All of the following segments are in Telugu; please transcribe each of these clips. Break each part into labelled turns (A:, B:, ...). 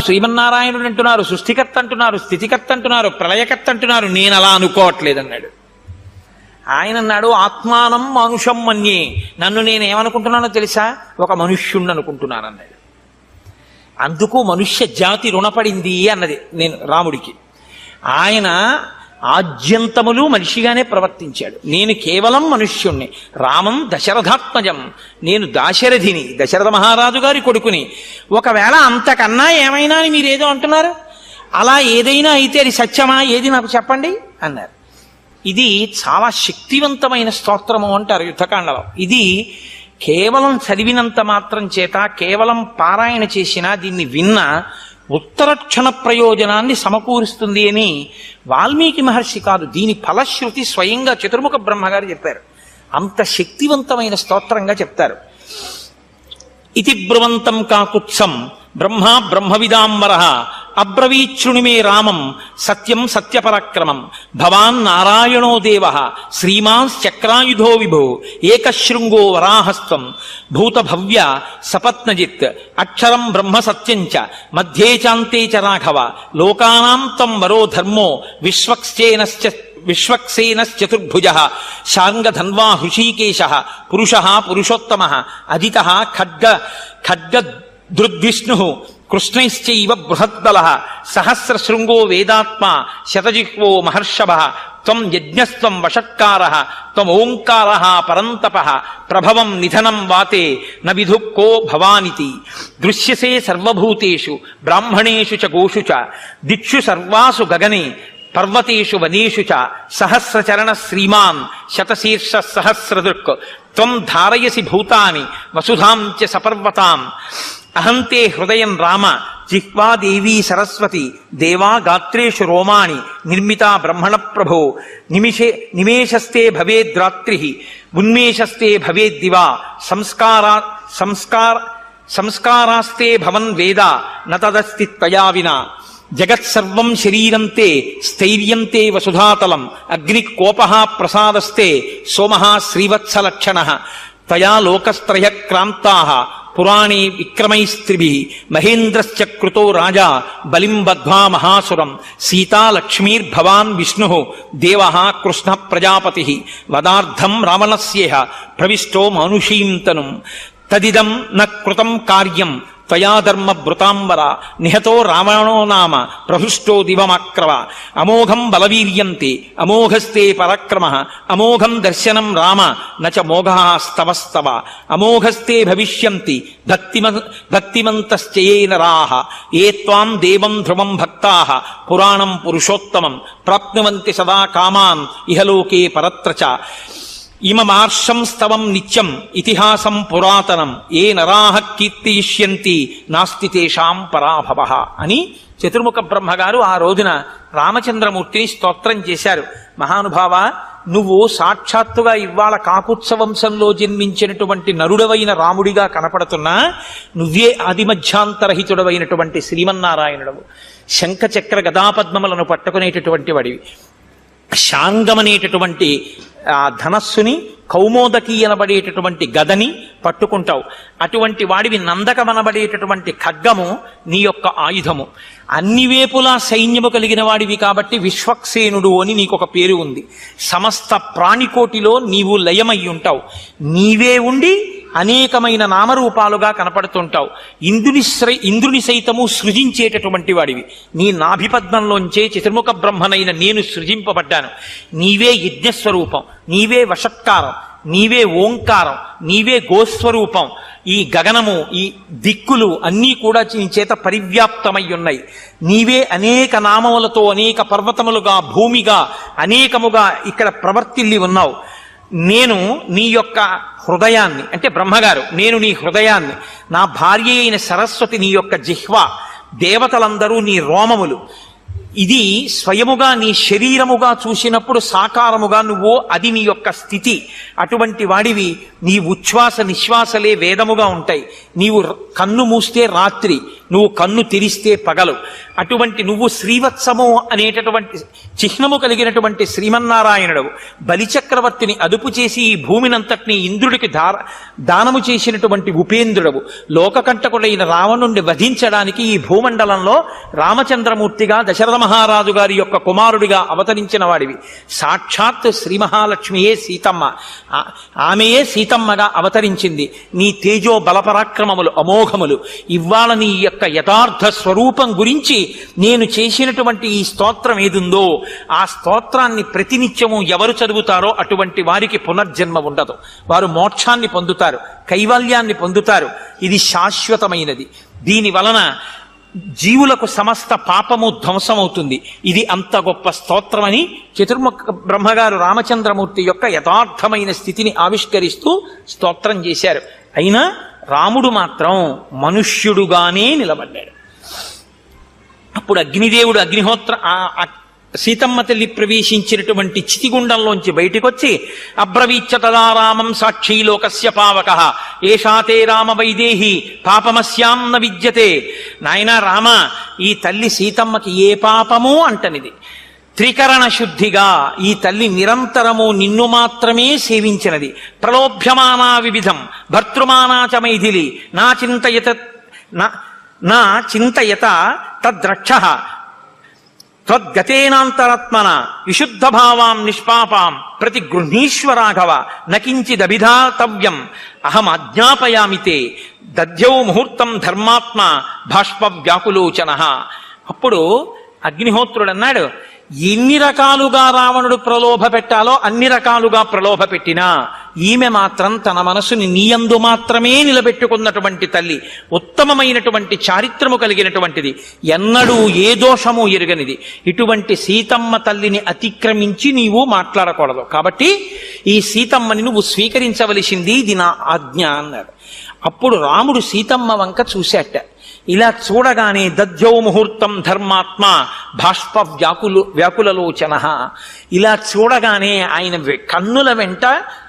A: శ్రీమన్నారాయణుడు అంటున్నారు, సృష్టికర్త అంటున్నారు, స్థితికర్త అంటున్నారు, ప్రళయకర్త అంటున్నారు, నేను అలా అనుకోవట్లేదన్నాడు. ఆయన అన్నాడు, ఆత్మానం మనుషం మన్యే, నన్ను నేనేమనుకుంటున్నానో తెలుసా, ఒక మనుష్యుణ్ణి అనుకుంటున్నాను అన్నాడు. అందుకు మనుష్య జాతి రుణపడింది అన్నది నేను రాముడికి. ఆయన ఆద్యంతములు మనిషిగానే ప్రవర్తించాడు. నేను కేవలం మనుష్యుణ్ణి. రామం దశరథాత్మజం, నేను దాశరథిని, దశరథ మహారాజు గారి కొడుకుని. ఒకవేళ అంతకన్నా ఏమైనా అని మీరేదో అంటున్నారు, అలా ఏదైనా అయితే అది సత్యమా, ఏది నాకు చెప్పండి అన్నారు. ఇది చాలా శక్తివంతమైన స్తోత్రము అంటారు యుద్ధకాండలో. ఇది కేవలం చదివినంత మాత్రం చేత, కేవలం పారాయణ చేసినా, దీన్ని విన్నా ఉత్తరక్షణ ప్రయోజనాన్ని సమకూరుస్తుంది అని వాల్మీకి మహర్షి కాదు, దీని ఫలశ్రుతి స్వయంగా చతుర్ముఖ బ్రహ్మగారు చెప్పారు. అంత శక్తివంతమైన స్తోత్రంగా చెప్తారు. ఇతి బ్రువంతం కాకుత్సం బ్రహ్మ బ్రహ్మవిదాంబర అబ్రవీచ్ఛృణిమే రామం సత్యం సత్యపరాక్రమం భవాన్ నారాయణో దేవ శ్రీమాంశ్చక్రాయుధో విభో ఏకశృంగో వరాహస్త్వం భూతభవ్య సపత్నజిత్ అక్షరం బ్రహ్మ సత్యం చ మధ్యే చాంతే చ రాఘవ లోకానాం తం వరో ధర్మో విశ్వక్సేనశ్చతుర్భుజ శార్ంగధన్వా హృషీకేశ పురుష పురుషోత్తమ అజిత ఖడ్గదృద్విష్ణు కృష్ణైశ్చైవ బృహద్బల సహస్రశృంగో వేదాత్మా శతజిహ్వో మహర్షభ త్వం యజ్ఞస్త్వం వషట్కార త్వమోంకార పరంతప ప్రభవం నిధనం వాతే న విధు కో భవానితి దృశ్యసే సర్వభూతేషు బ్రాహ్మణేషు చ గోషు చ దిక్షు సర్వాసు గగనే పర్వతేషు వనేషు చ సహస్రచరణ శ్రీమాన్ శతశీర్ష సహస్రదృక్ త్వం ధారయసి భూతాని వసుధాం చ సపర్వతాం అహంతే హృదయం రామ జిహ్వా దేవీ సరస్వతి దేవా గాత్రేషు రోమాణి నిర్మితా బ్రహ్మణ ప్రభో నిమేషస్తే భవేద్రాత్రి ఉన్మేషస్తే భవేద్దివా సంస్కారాస్తే భవన్ వేద నతదస్తి త్వయా వినా జగత్సర్వం శరీరంతే స్థైర్యంతే వసుధాతలం అగ్ని కోపః ప్రసాదస్తే సోమః శ్రీవత్సలక్షణ తయా లోకస్త్రయ క్రాంతాః పురాణే విక్రమైస్త్రిభిః మహేంద్రశ్చ కృతో రాజా బలిం బద్ధ్వా మహాసురం సీతా లక్ష్మీర్భవాన్ విష్ణుః దేవః కృష్ణ ప్రజాపతిః వదార్థం రావణస్యేహ ప్రవిష్టో మానుషీం తనుం తదిదం న కృతం కార్యం త్వయా ధర్మ భృతాంబర నిహతో రావణో నామ ప్రహృష్టో దివమాక్రవ అమోఘం బలవీర్యంతే అమోఘస్తే పరాక్రమ అమోఘం దర్శనం రామ నచ మోఘః స్తవస్తవ అమోఘస్తే భవిష్యంతి భక్తిమంతశ్చయే నరాః ఏ త్వాం దేవం ధ్రువం భక్తాః పురాణం పురుషోత్తమం ప్రాప్నువంతి సదా కామాన్ ఇహలోకే పరత్ర చ ఇమమార్షం స్తవం నిత్యం ఇతిహాసం పురాతనం ఏ నరాః కీర్తియిష్యంతి నాస్తి తేషాం పరాభవః అని చతుర్ముఖ బ్రహ్మగారు ఆ రోజున రామచంద్రమూర్తిని స్తోత్రం చేశారు. మహానుభావ, నువ్వు సాక్షాత్తుగా ఇవాళ కాకుత్సవంశంలో జన్మించినటువంటి నరుడవైన రాముడిగా కనపడుతున్నా నువ్వే ఆదిమధ్యాంతరహితుడవైనటువంటి శ్రీమన్నారాయణుడవు. శంఖచక్ర గదాపద్మములను పట్టుకునేటటువంటి వాడివి. శాంగమనేటటువంటి ధనస్సుని, కౌమోదకి అనబడేటటువంటి గదని పట్టుకుంటావు. అటువంటి వాడివి నందకమనబడేటటువంటి ఖడ్గము నీ యొక్క ఆయుధము. అన్ని వేపులా సైన్యము కలిగిన వాడివి కాబట్టి విశ్వక్సేనుడు అని నీకొక పేరు ఉంది. సమస్త ప్రాణికోటిలో నీవు లయమై ఉంటావు. నీవే ఉండి అనేకమైన నామరూపాలుగా కనపడుతుంటావు. ఇంద్రుని సైతము సృజించేటటువంటి వాడివి. నీ నాభిపద్మంలోంచే చతుర్ముఖ బ్రహ్మనైన నేను సృజింపబడ్డాను. నీవే యజ్ఞస్వరూపం, నీవే వషట్కారం, నీవే ఓంకారం, నీవే గోస్వరూపం. ఈ గగనము, ఈ దిక్కులు అన్నీ కూడా నీ చేత పరివ్యాప్తమై ఉన్నాయి. నీవే అనేక నామములతో అనేక పర్వతములుగా, భూమిగా, అనేకముగా ఇక్కడ ప్రవర్తిల్లి ఉన్నావు. నేను నీ యొక్క హృదయాన్ని, అంటే బ్రహ్మగారు, నేను నీ హృదయాన్ని, నా భార్య అయిన సరస్వతి నీ యొక్క జిహ్వ, దేవతలందరూ నీ రోమములు. ఇది స్వయముగా నీ శరీరముగా చూసినప్పుడు సాకారముగా నువ్వు అది నీ యొక్క స్థితి. అటువంటి వాడివి నీ ఉచ్ఛ్వాస నిశ్వాసలే వేదముగా ఉంటాయి. నీవు కన్ను మూస్తే రాత్రి, నువ్వు కన్ను తెరిస్తే పగలు. అటువంటి నువ్వు శ్రీవత్సము అనేటటువంటి చిహ్నము కలిగినటువంటి శ్రీమన్నారాయణుడు బలిచక్రవర్తిని అదుపు చేసి ఈ భూమినంతటినీ ఇంద్రుడికి దానము చేసినటువంటి ఉపేంద్రుడవు. లోకకంటకుడైన రావణుణ్ణి వధించడానికి ఈ భూమండలంలో రామచంద్రమూర్తిగా దశరథ మహారాజు గారి యొక్క కుమారుడిగా అవతరించిన వాడివి. సాక్షాత్ శ్రీ మహాలక్ష్మియే సీతమ్మ, ఆమెయే సీతమ్మగా అవతరించింది. నీ తేజో బలపరాక్రమములు అమోఘములు. ఇవాళ నీ యొక్క యథార్థ స్వరూపం గురించి నేను చేసినటువంటి ఈ స్తోత్రం ఏదుందో ఆ స్తోత్రాన్ని ప్రతినిత్యము ఎవరు చదువుతారో అటువంటి వారికి పునర్జన్మ ఉండదు. వారు మోక్షాన్ని పొందుతారు, కైవల్యాన్ని పొందుతారు. ఇది శాశ్వతమైనది. దీని వలన జీవులకు సమస్త పాపము ధ్వంసమవుతుంది. ఇది అంత గొప్ప స్తోత్రమని చతుర్ముఖ బ్రహ్మగారు రామచంద్రమూర్తి యొక్క యథార్థమైన స్థితిని ఆవిష్కరిస్తూ స్తోత్రం చేశారు. అయినా రాముడు మాత్రం మనుష్యుడుగానే నిలబడ్డాడు. అప్పుడు అగ్నిదేవుడు సీతమ్మ తల్లి ప్రవేశించినటువంటి చితిగుండంలోంచి బయటికి వచ్చి అబ్రవీచ్చ తదా రామం సాక్షీ లోకస్య పావకః ఏషాతే రామ వైదేహి పాపమస్యాం న విద్యతే. నాయనా రామ, ఈ తల్లి సీతమ్మకి ఏ పాపము అంటనిది. త్రికరణ శుద్ధిగా ఈ తల్లి నిరంతరము నిన్ను మాత్రమే సేవించినది. ప్రలోభ్యమానా వివిధం భర్తృమానా చ మైథిలి నా చింతయత తద్రక్షః త్వద్గతేనాంతరాత్మన విశుద్ధ భావాం నిష్పాపాం ప్రతి గృహీశ్వరాఘవ నకించిదభిధాతవ్యం అహం ఆజ్ఞాపయామితే దధ్యౌ ముహూర్తం ధర్మాత్మ భాష్ప వ్యాకులోచన. అప్పుడు అగ్నిహోత్రుడు అన్నాడు, ఎన్ని రకాలుగా రావణుడు ప్రలోభ పెట్టాలో అన్ని రకాలుగా ప్రలోభ పెట్టినా ఈమె మాత్రం తన మనసుని నీయందు మాత్రమే నిలబెట్టుకున్నటువంటి తల్లి, ఉత్తమమైనటువంటి చారిత్రము కలిగినటువంటిది, ఎన్నడూ ఏ దోషము ఎరుగనిది. ఇటువంటి సీతమ్మ తల్లిని అతిక్రమించి నీవు మాట్లాడకూడదు. కాబట్టి ఈ సీతమ్మని నువ్వు స్వీకరించవలసింది, ఇది నా ఆజ్ఞ అన్నాడు. అప్పుడు రాముడు సీతమ్మ వంక చూశాట. ఇలా చూడగానే దధ్యౌ ముహూర్తం ధర్మాత్మ భాష్ప వ్యాకులలోచన. ఇలా చూడగానే ఆయన కన్నుల వెంట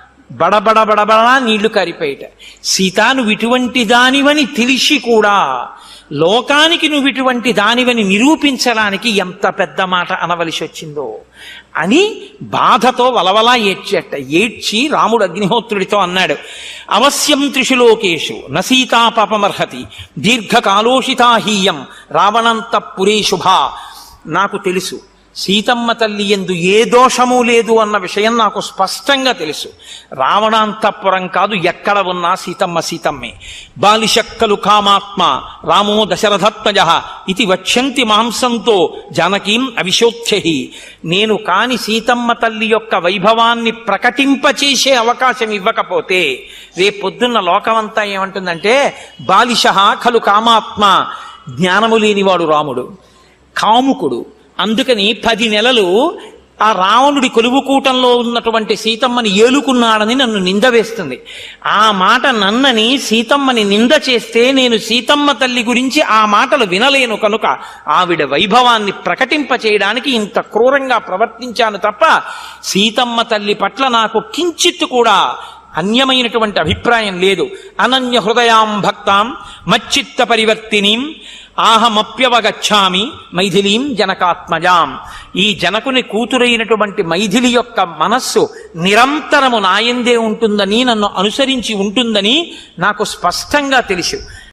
A: బడబడబడబడా నీళ్లు కారిపోయేట. సీత, నువ్వు ఇటువంటి దానివని తెలిసి కూడా లోకానికి నువ్వు ఇటువంటి దానివని నిరూపించడానికి ఎంత పెద్ద మాట అనవలసి వచ్చిందో అని బాధతో వలవలా ఏడ్చేట. ఏడ్చి రాముడు అగ్నిహోత్రుడితో అన్నాడు, అవశ్యం త్రిషు లోకేషు న సీతా పాపమర్హతి దీర్ఘకాలోషితాహీయం రావణంతఃపురే శుభా. నాకు తెలుసు సీతమ్మ తల్లి యందు ఏ దోషము లేదు అన్న విషయం నాకు స్పష్టంగా తెలుసు. రావణాంతఃపురం కాదు, ఎక్కడ ఉన్నా సీతమ్మ సీతమ్మే. బాలిశక్కలు కామాత్మ రామో దశరథత్మజః ఇది వక్ష్యంతి మాంసంతో జానకీం అవిశోత్యహి. నేను కాని సీతమ్మ తల్లి యొక్క వైభవాన్ని ప్రకటింపచేసే అవకాశం ఇవ్వకపోతే రేపొద్దున్న లోకమంతా ఏమంటుందంటే బాలిశః ఖలు కామాత్మ, జ్ఞానము లేనివాడు రాముడు, కాముకుడు. అందుకని 10 నెలలు ఆ రావణుడి కొలువుకూటంలో ఉన్నటువంటి సీతమ్మని ఏలుకున్నాడని నన్ను నింద వేస్తుంది. ఆ మాట నన్నని సీతమ్మని నింద చేస్తే నేను సీతమ్మ తల్లి గురించి ఆ మాటలు వినలేను. కనుక ఆవిడ వైభవాన్ని ప్రకటింపచేయడానికి ఇంత క్రూరంగా ప్రవర్తించాను తప్ప సీతమ్మ తల్లి పట్ల నాకు కించిత్తు కూడా అన్యమైనటువంటి అభిప్రాయం లేదు. అనన్య హృదయాం భక్తాం మచ్చిత్త పరివర్తినీం ఆహమప్యవగచ్చామి మైథిలీం జనకాత్మజాం. ఈ జనకుని కూతురైనటువంటి మైథిలి యొక్క మనస్సు నిరంతరము నాయందే ఉంటుందని, నన్ను అనుసరించి ఉంటుందని నాకు స్పష్టంగా తెలుసు.